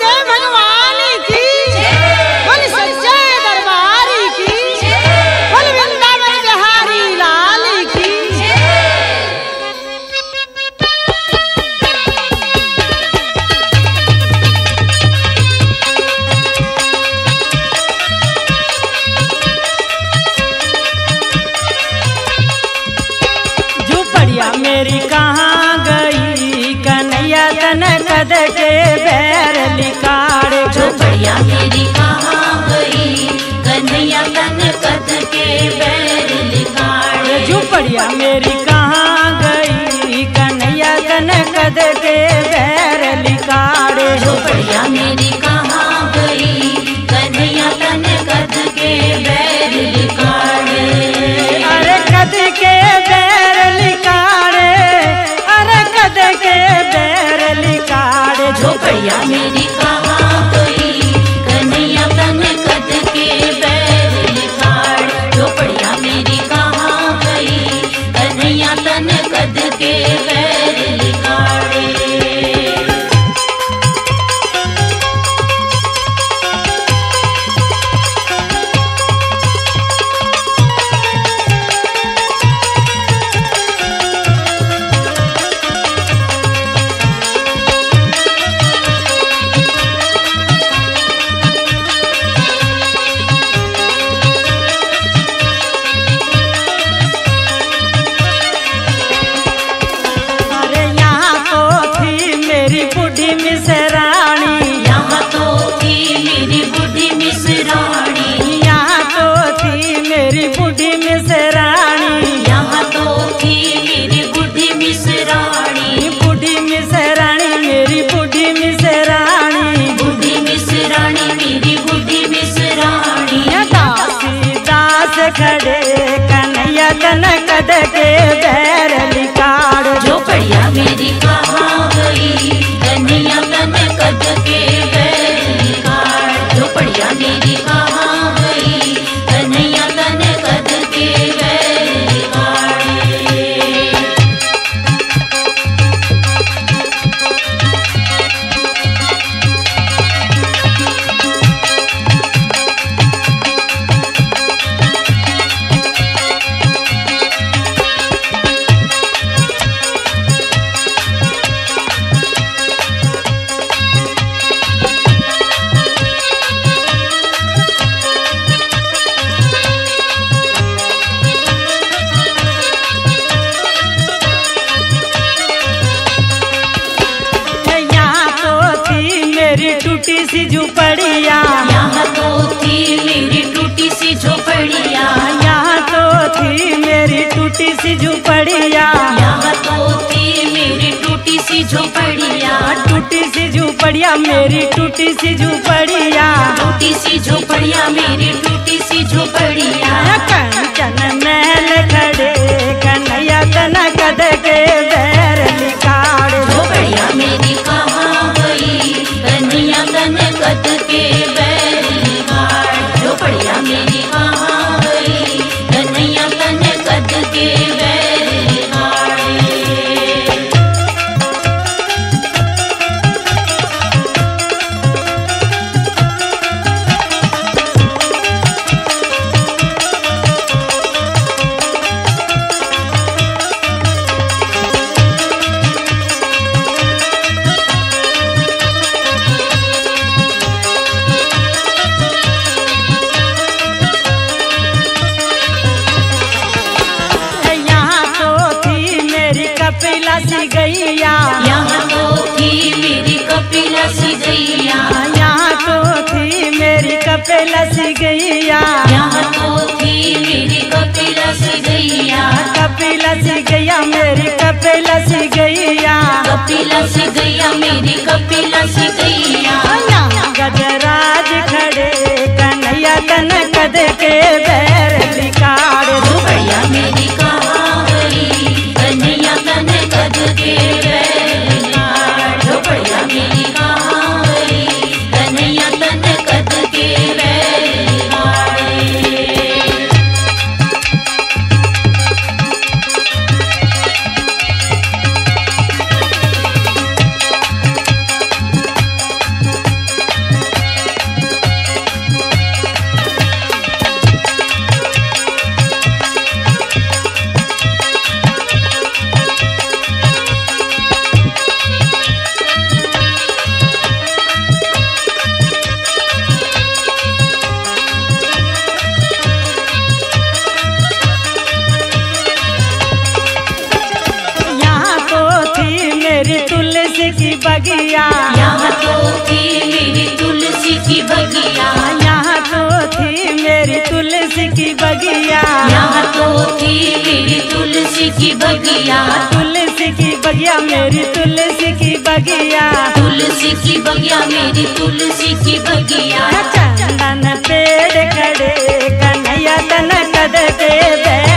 गुरुदेव भगवान की, बोल सच्चे दरबार की, बोल वृंदावन बिहारी लाल की। झुपड़िया मेरी कहाँ गई कन्हैया तन कद के बैर लिकाड़। झोपड़िया मेरी कहाँ गई कन्हैया तन कद के बैर लिकाड़। झुपड़िया मेरी कहाँ गई कन्हैया तन कद के बैर लिकाड़। झोपड़िया मेरी कहाँ गई कन्हैया तन कद के बैर लिकाड़। अरे कद के बैर लिकाड़े, अरे कद के बैर लिकाड़े। झोपड़िया मेरी कहाँ गई कन्हैया तन कद के बैर लिकाड़। झोपड़िया मेरी कहाँ गई कन्हैया तन कद के बैर लिकाड़। अरे यहाँ तो थी मेरी बूढ़ी मिसरानी, यहाँ तो थी मेरी बूढ़ी मिसरानी। यहाँ तो थी मेरी बूढ़ी मिसरानी। यहाँ तो थी मेरी बूढ़ी मिसरानी। बूढ़ी मिसरानी मेरी बूढ़ी मिसरानी। बूढ़ी मिसरानी मेरी बूढ़ी मिसरानी। दासी दास खड़े कन्हैया तन कद के बैर लिकाड़। झोपड़िया मेरी कहाँ गई कन्हैया तन कद के बैर लिकाड़। झोपड़िया मेरी कहाँ गई कन्हैया तन कद के बैर लिकाड़। यहाँ तो थी मेरी टूटी सी झुपड़िया। यहाँ तो थी मेरी टूटी सी झोपड़िया। यहाँ तो थी मेरी टूटी सी झुपड़िया। यहाँ तो थी मेरी टूटी सी झोपड़िया। टूटी सी झुपड़िया मेरी टूटी सी झुपड़िया। टूटी सी झोपड़िया मेरी टूटी सी झोपड़िया। कंचन महल खड़े कन्हैया तन कद के बैर लिकाड़। झोपड़िया मेरी कहाँ गई कन्हैया तन कद के बैर लिकाड़। झोपड़िया मेरी कहाँ गई कन्हैया तन कद के बैर लिकाड़। यहाँ तो थी मेरी कपिला सी गैया। यहाँ तो थी मेरी कपिला सी गैया। यहाँ तो थी मेरी कपिला सी गैया। यहाँ तो थी मेरी कपिला सी गैया। कपिला सी गैया मेरी कपिला सी गैया। कपिला सी गैया मेरी कपिला सी गैया। गजराज खड़े कन्हैया तन कद के बैर लिकाड़। झोपड़िया मेरी कहाँ गई कन्हैया तन कद के बैर लिकाड़। झोपड़िया मेरी कहाँ गई कन्हैया तन कद के बैर लिकाड़। बगिया, यहाँ तो थी मेरी तुलसी की बगिया, यहाँ तो थी मेरी तुलसी की बगिया, यहाँ तो थी मेरी तुलसी की बगिया, तुलसी की बगिया मेरी तुलसी की बगिया, तुलसी की बगिया मेरी तुलसी की बगिया। चंदन पेड़ खड़े कन्हैया तन कद के